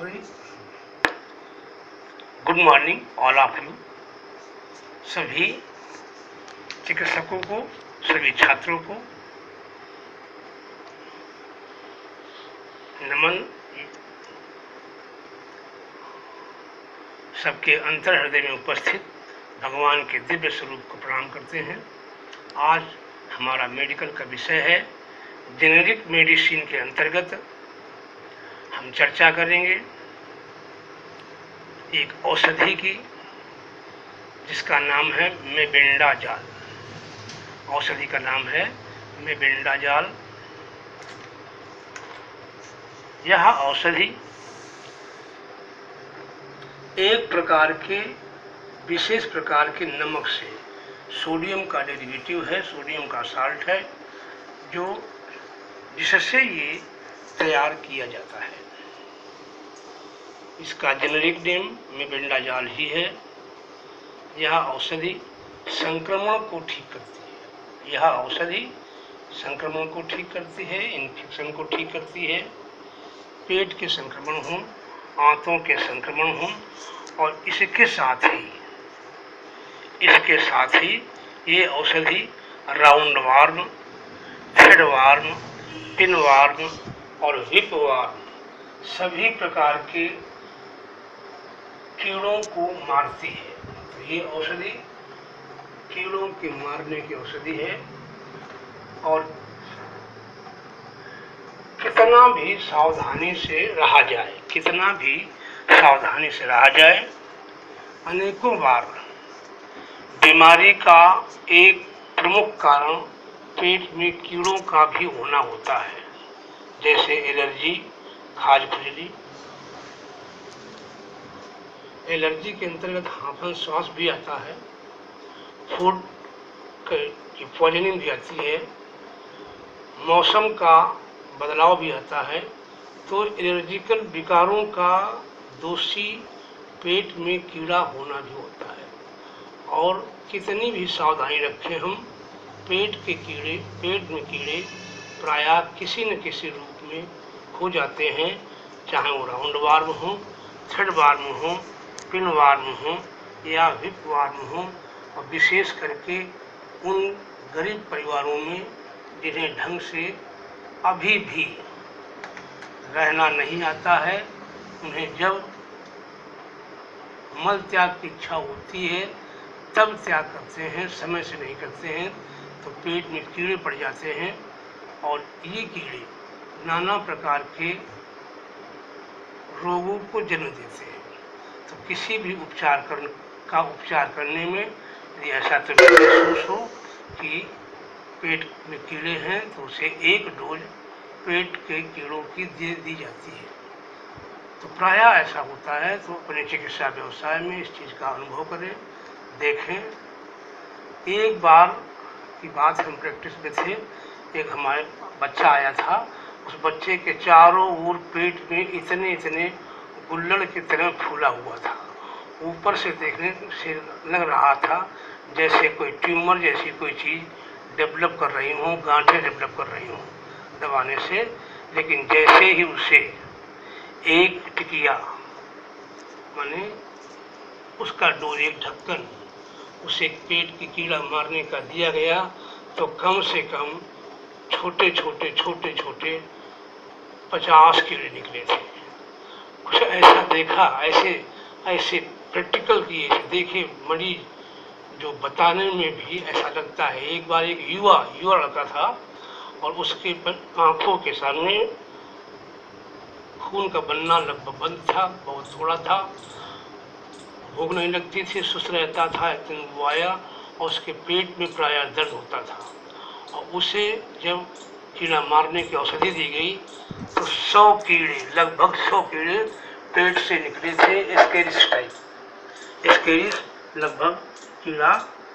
Very good morning all of you. सभी चिकित्सकों को, सभी छात्रों को नमन। सबके अंतर हृदय में उपस्थित भगवान के दिव्य स्वरूप को प्रणाम करते हैं। आज हमारा मेडिकल का विषय है जेनेरिक मेडिसिन के अंतर्गत हम चर्चा करेंगे एक औषधि की जिसका नाम है मेबेंडाजाल। औषधि का नाम है मेबेंडाजाल। यह औषधि एक प्रकार के विशेष प्रकार के नमक से, सोडियम का डेरिवेटिव है, सोडियम का साल्ट है, जो जिससे ये तैयार किया जाता है। इसका जेनेरिक नेम मेबेंडाजाल ही है। यह औषधि संक्रमण को ठीक करती है। यह औषधि संक्रमण को ठीक करती है, इन्फेक्शन को ठीक करती है, पेट के संक्रमण हों, आंतों के संक्रमण हों, और इसके साथ ही ये औषधि round worm, head worm, pin worm और हिप वार्म सभी प्रकार के कीड़ों को मारती है। तो ये औषधि कीड़ों के मारने की औषधि है। और कितना भी सावधानी से रहा जाए, अनेकों बार बीमारी का एक प्रमुख कारण पेट में कीड़ों का भी होना होता है, जैसे एलर्जी, खाज खुजली। एलर्जी के अंतर्गत हांफन श्वास भी आता है, फूड की पॉइजनिंग भी आती है, मौसम का बदलाव भी आता है। तो एलर्जिकल विकारों का दोषी पेट में कीड़ा होना भी होता है। और कितनी भी सावधानी रखें हम, पेट में कीड़े प्रायः किसी न किसी रूप में हो जाते हैं, चाहे वो राउंड वार्म हो, थ्रेड वार्म हो, पिन वार्म हो या हिप वार्म हो। और विशेष करके उन गरीब परिवारों में जिन्हें ढंग से अभी भी रहना नहीं आता है, उन्हें जब मल त्याग की इच्छा होती है तब त्याग करते हैं, समय से नहीं करते हैं तो पेट में कीड़े पड़ जाते हैं। और ये कीड़े नाना प्रकार के रोगों को जन्म देते हैं। तो किसी भी उपचार करने में यदि ऐसा तो महसूस हो कि पेट में कीड़े हैं तो उसे एक डोज पेट के कीड़ों की दे दी जाती है। तो प्रायः ऐसा होता है। तो अपने चिकित्सा व्यवसाय में इस चीज़ का अनुभव करें, देखें। एक बार की बात, हम प्रैक्टिस में थे, एक हमारे बच्चा आया था। उस बच्चे के चारों ओर पेट में इतने गुल्लड़ की तरह फूला हुआ था। ऊपर से देखने से लग रहा था जैसे कोई ट्यूमर जैसी कोई चीज़ डेवलप कर रही हूँ, गांठें डेवलप कर रही हूँ दबाने से। लेकिन जैसे ही उसे एक टिकिया माने उसका डोज, एक ढक्कन उसे पेट की कीड़ा मारने का दिया गया, तो कम से कम छोटे छोटे 50 कीड़े निकले थे। कुछ ऐसा देखा, ऐसे प्रैक्टिकल किए, देखे मरीज, जो बताने में भी ऐसा लगता है। एक बार एक युवा लड़का था और उसके आंखों के सामने खून का बनना लगभग बंद था, बहुत थोड़ा था, भूख नहीं लगती थी, सुस्त रहता था। एक दिन वो आया और उसके पेट में प्रायः दर्द होता था। और उसे जब कीड़ा मारने की औषधि दी गई तो 100 कीड़े, लगभग 100 कीड़े पेट से निकले थे। स्केरिस लगभग कीड़ा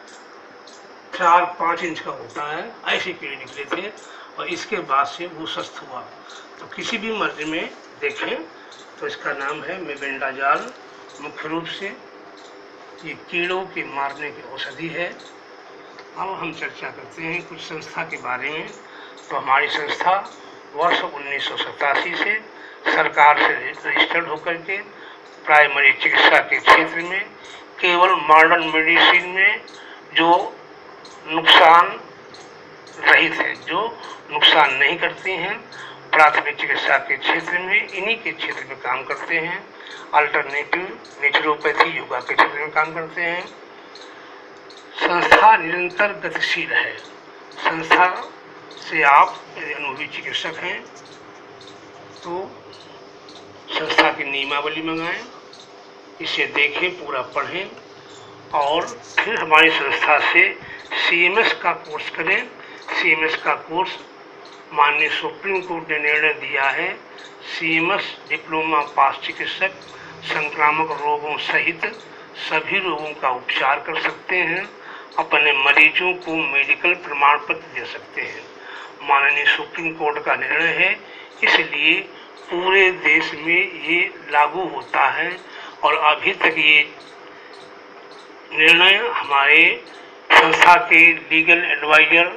4-5 इंच का होता है, ऐसे कीड़े निकले थे। और इसके बाद से वो स्वस्थ हुआ। तो किसी भी मर्ज में देखें तो इसका नाम है मेबेंडाजाल। मुख्य रूप से ये कीड़ों के मारने की औषधि है। अब हम चर्चा करते हैं कुछ संस्था के बारे में। तो हमारी संस्था वर्ष 1987 से सरकार से रजिस्टर्ड होकर के प्राइमरी चिकित्सा के क्षेत्र में केवल मॉडर्न मेडिसिन में जो नुकसान रहित है, जो नुकसान नहीं करती हैं, प्राथमिक चिकित्सा के क्षेत्र में इन्हीं के क्षेत्र में काम करते हैं। अल्टरनेटिव नेचुरोपैथी योगा के क्षेत्र में काम करते हैं। संस्था निरंतर गतिशील है। संस्था से आप यदि अनुभवी चिकित्सक हैं तो संस्था की नियमावली मंगाएं, इसे देखें, पूरा पढ़ें और फिर हमारी संस्था से CMS का कोर्स करें। CMS का कोर्स माननीय सुप्रीम कोर्ट ने निर्णय दिया है। CMS डिप्लोमा पास चिकित्सक संक्रामक रोगों सहित सभी रोगों का उपचार कर सकते हैं, अपने मरीजों को मेडिकल प्रमाण पत्र दे सकते हैं। माननीय सुप्रीम कोर्ट का निर्णय है, इसलिए पूरे देश में ये लागू होता है और अभी तक ये निर्णय हमारे संस्था के लीगल एडवाइजर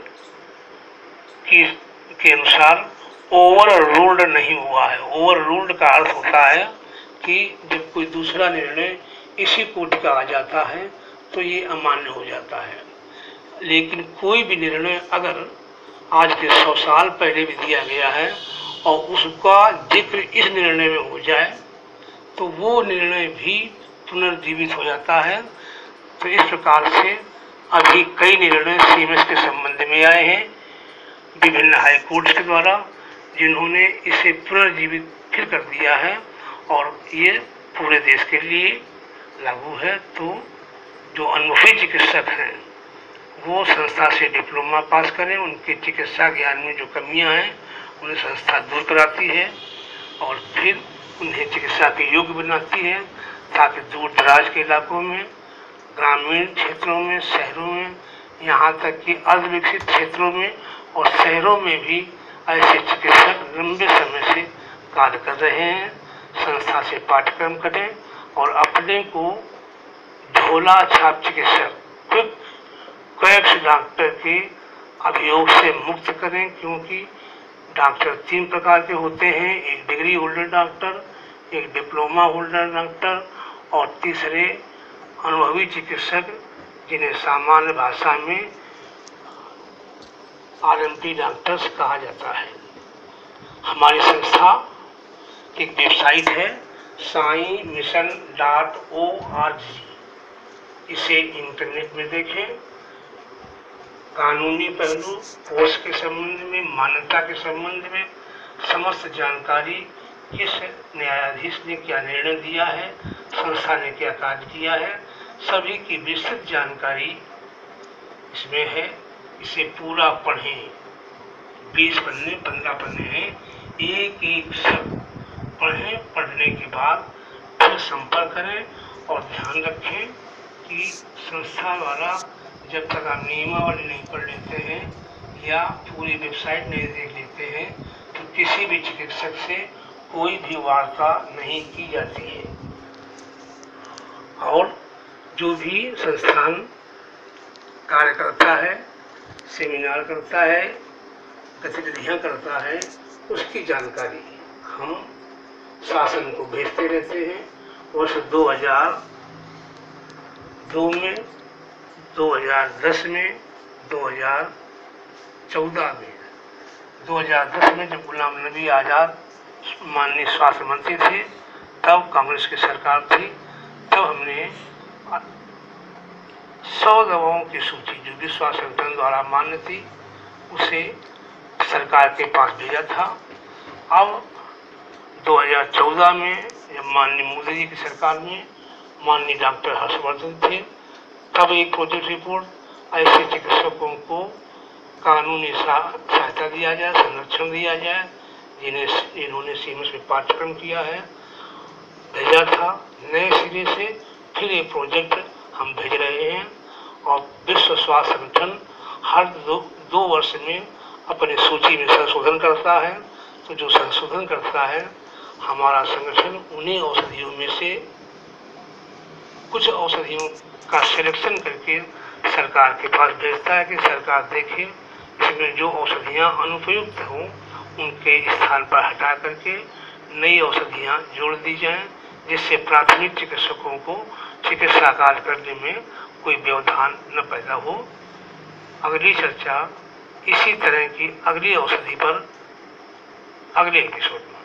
के अनुसार ओवर रूल्ड नहीं हुआ है। ओवर रूल्ड का अर्थ होता है कि जब कोई दूसरा निर्णय इसी कोर्ट का आ जाता है तो ये अमान्य हो जाता है। लेकिन कोई भी निर्णय अगर आज के 100 साल पहले भी दिया गया है और उसका जिक्र इस निर्णय में हो जाए तो वो निर्णय भी पुनर्जीवित हो जाता है। तो इस प्रकार से अभी कई निर्णय CMS के संबंध में आए हैं विभिन्न हाई कोर्ट के द्वारा, जिन्होंने इसे पुनर्जीवित फिर कर दिया है और ये पूरे देश के लिए लागू है। तो जो अनुभवी चिकित्सक हैं वो संस्था से डिप्लोमा पास करें, उनके चिकित्सा ज्ञान में जो कमियां हैं उन्हें संस्था दूर कराती है और फिर उन्हें चिकित्सा के योग्य बनाती है, ताकि दूर दराज के इलाकों में, ग्रामीण क्षेत्रों में, शहरों में, यहाँ तक कि अर्धविकसित क्षेत्रों में और शहरों में भी ऐसे चिकित्सक लंबे समय से कार्य कर रहे हैं। संस्था से पाठ्यक्रम करें और अपने को झोला छाप चिकित्सक, क्वैक्स डॉक्टर के अभियोग से मुक्त करें, क्योंकि डॉक्टर 3 प्रकार के होते हैं, एक डिग्री होल्डर डॉक्टर, एक डिप्लोमा होल्डर डॉक्टर और तीसरे अनुभवी चिकित्सक, जिन्हें सामान्य भाषा में RMT डॉक्टर्स कहा जाता है। हमारी संस्था की एक वेबसाइट है saimission.org, इसे इंटरनेट में देखें। कानूनी पहलू, कोर्स के संबंध में, मान्यता के संबंध में समस्त जानकारी, किस न्यायाधीश ने क्या निर्णय दिया है, संस्था ने क्या कार्य किया है, सभी की विस्तृत जानकारी इसमें है। इसे पूरा पढ़ें। 20 पन्ने 15 पन्ने हैं, एक एक शब्द पढ़ें। पढ़ने के बाद फिर संपर्क करें और ध्यान रखें कि संस्था द्वारा जब तक आप नियमावली नहीं पढ़ लेते हैं या पूरी वेबसाइट नहीं देख लेते हैं तो किसी भी चिकित्सक से कोई भी वार्ता नहीं की जाती है। और जो भी संस्थान कार्य करता है, सेमिनार करता है, गतिविधियाँ करता है, उसकी जानकारी हम शासन को भेजते रहते हैं। वर्ष 2002 में, 2010 में, 2014 में, 2010 में जब गुलाम नबी आज़ाद माननीय स्वास्थ्य मंत्री थे, तब कांग्रेस की सरकार थी, तब हमने 100 दवाओं की सूची जो विश्व स्वास्थ्य संगठन द्वारा मान्य थी उसे सरकार के पास भेजा था। अब 2014 में जब माननीय मोदी जी की सरकार में माननीय डॉक्टर हर्षवर्धन थे, तब एक प्रोजेक्ट रिपोर्ट ऐसे चिकित्सकों को कानूनी सहायता दिया जाए, संरक्षण दिया जाए, जिन्होंने CMS में पाठ्यक्रम किया है, भेजा था। नए सिरे से फिर एक प्रोजेक्ट हम भेज रहे हैं और विश्व स्वास्थ्य संगठन हर 2 वर्ष में अपनी सूची में संशोधन करता है। तो जो संशोधन करता है, हमारा संगठन उन्हीं औषधियों में से कुछ औषधियों का सिलेक्शन करके सरकार के पास भेजता है कि सरकार देखे इसमें जो औषधियाँ अनुपयुक्त हों उनके स्थान पर हटा करके नई औषधियाँ जोड़ दी जाएं, जिससे प्राथमिक चिकित्सकों को चिकित्सा कार्य करने में कोई व्यवधान न पैदा हो। अगली चर्चा इसी तरह की अगली औषधि पर अगले एपिसोड में।